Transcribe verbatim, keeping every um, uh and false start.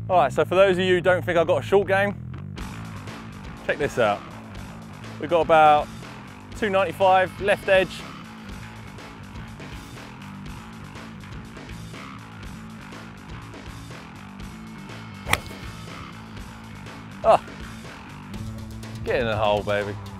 All right, so for those of you who don't think I've got a short game, check this out. We've got about two ninety-five left edge. Oh, get in the hole, baby.